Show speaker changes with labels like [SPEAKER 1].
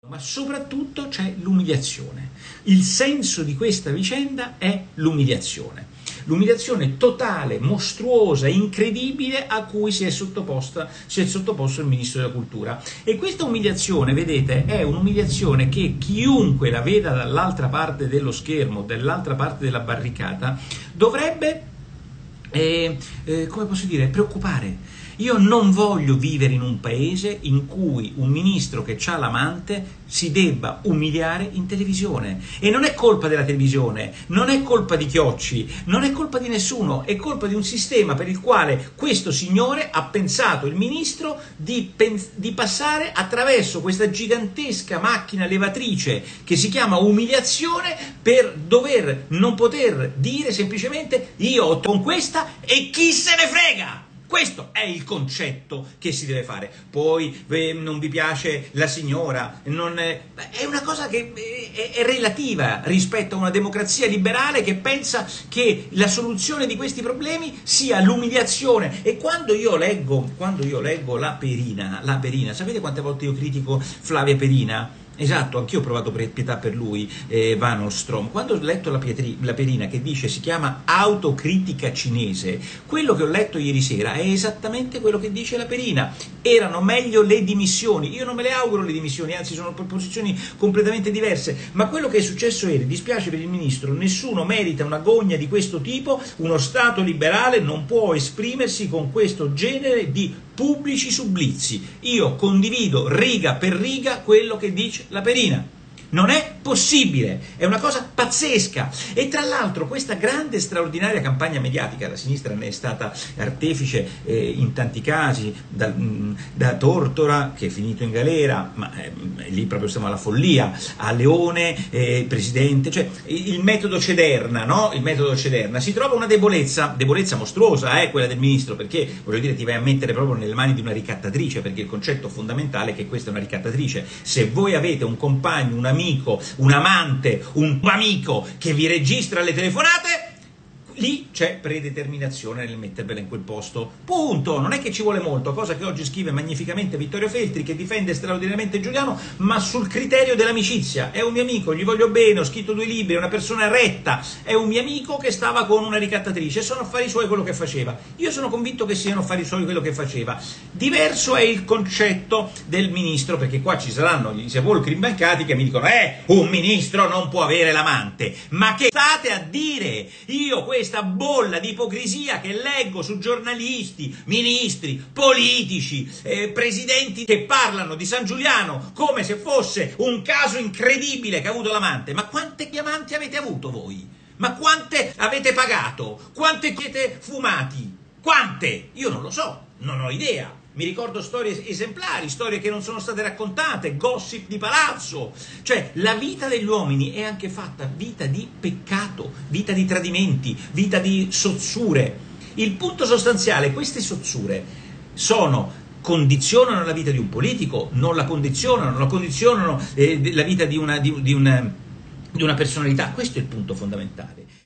[SPEAKER 1] Ma soprattutto c'è l'umiliazione. Il senso di questa vicenda è l'umiliazione. L'umiliazione totale, mostruosa, incredibile a cui si è sottoposto il Ministro della Cultura. E questa umiliazione, vedete, è un'umiliazione che chiunque la veda dall'altra parte dello schermo, dall'altra parte della barricata, dovrebbe, come posso dire, preoccupare. Io non voglio vivere in un paese in cui un ministro che ha l'amante si debba umiliare in televisione. E non è colpa della televisione, non è colpa di Chiocci, non è colpa di nessuno, è colpa di un sistema per il quale questo signore ha pensato, il ministro, di passare attraverso questa gigantesca macchina levatrice che si chiama umiliazione per non poter dire semplicemente io ho con questa e chi se ne frega! Questo è il concetto che si deve fare. Poi non vi piace la signora, è una cosa che è relativa rispetto a una democrazia liberale che pensa che la soluzione di questi problemi sia l'umiliazione. E quando io leggo la Perina, sapete quante volte io critico Flavia Perina? Esatto, anch'io ho provato pietà per lui, Van Ostrom. Quando ho letto la Perina che dice si chiama autocritica cinese, quello che ho letto ieri sera è esattamente quello che dice la Perina. Erano meglio le dimissioni. Io non me le auguro le dimissioni, anzi sono posizioni completamente diverse. Ma quello che è successo ieri, dispiace per il ministro, nessuno merita una gogna di questo tipo. Uno Stato liberale non può esprimersi con questo genere di pubblici supplizi. Io condivido riga per riga quello che dice la Perina. Non è possibile, è una cosa pazzesca. E tra l'altro questa grande straordinaria campagna mediatica, la sinistra ne è stata artefice in tanti casi, da Tortora che è finito in galera, ma lì proprio siamo alla follia, a Leone, presidente, cioè il metodo Cederna, no? Il metodo Cederna, si trova una debolezza mostruosa, quella del ministro, perché voglio dire ti vai a mettere proprio nelle mani di una ricattatrice, perché il concetto fondamentale è che questa è una ricattatrice. Se voi avete un compagno, un amico, un amante, un amico che vi registra le telefonate, lì c'è predeterminazione nel mettervela in quel posto, punto. Non è che ci vuole molto, cosa che oggi scrive magnificamente Vittorio Feltri, che difende straordinariamente Giuliano, ma sul criterio dell'amicizia. È un mio amico, gli voglio bene, ho scritto 2 libri, è una persona retta, è un mio amico che stava con una ricattatrice, sono affari suoi quello che faceva. Io sono convinto che siano affari suoi quello che faceva. Diverso è il concetto del ministro, perché qua ci saranno gli sepolcri imbancati che mi dicono un ministro non può avere l'amante. Ma che state a dire? Io questa bolla di ipocrisia che leggo su giornalisti, ministri, politici, presidenti che parlano di San Giuliano come se fosse un caso incredibile che ha avuto l'amante. Ma quante chiamanti avete avuto voi? Ma quante avete pagato? Quante siete fumati? Quante? Io non lo so, non ho idea. Mi ricordo storie esemplari, storie che non sono state raccontate, gossip di palazzo. Cioè, la vita degli uomini è anche fatta vita di peccato, vita di tradimenti, vita di sozzure. Il punto sostanziale, queste sozzure condizionano la vita di un politico, non la condizionano la vita di una personalità. Questo è il punto fondamentale.